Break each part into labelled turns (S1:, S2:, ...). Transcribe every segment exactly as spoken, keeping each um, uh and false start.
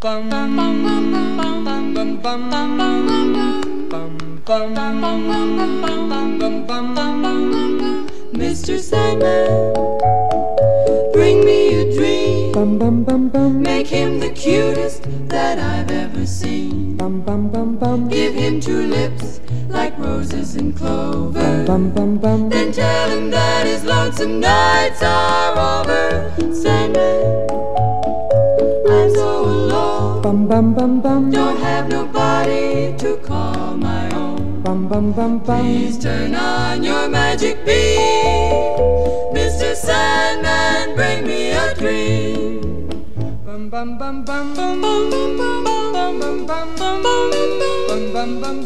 S1: bum bum bum bum bum bum bum bum. Mister Sandman, bring me a dream.
S2: Bum bum bum bum.
S1: Make him the cutest that I've ever seen.
S2: Bum bum bum bum.
S1: Give him two lips like roses and clover.
S2: Bum bum bum.
S1: Then tell him that his lonesome nights are over. Sandman, I'm so alone.
S2: Bum bum bum bum.
S1: Don't have nobody to call my own.
S2: Bum bum bum bum.
S1: Please turn on your magic beam. Mister Sandman, bring me a dream. Bum bum bum bum bum bum bum bum bum bum bum bum bum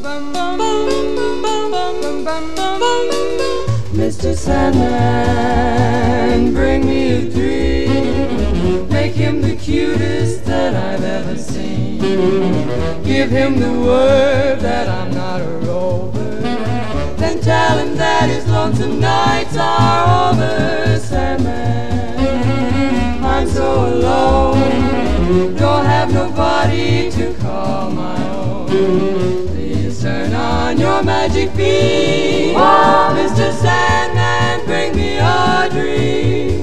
S1: bum bum. Mister Sandman, bring me a dream. Make him the cutest that I've ever seen. Give him the word that I'm not a rover. Then tell him that his lonesome nights are over. Sandman, I'm so alone. Don't have nobody to call my own. Please turn on your magic beam. Mister Sandman, bring me a dream.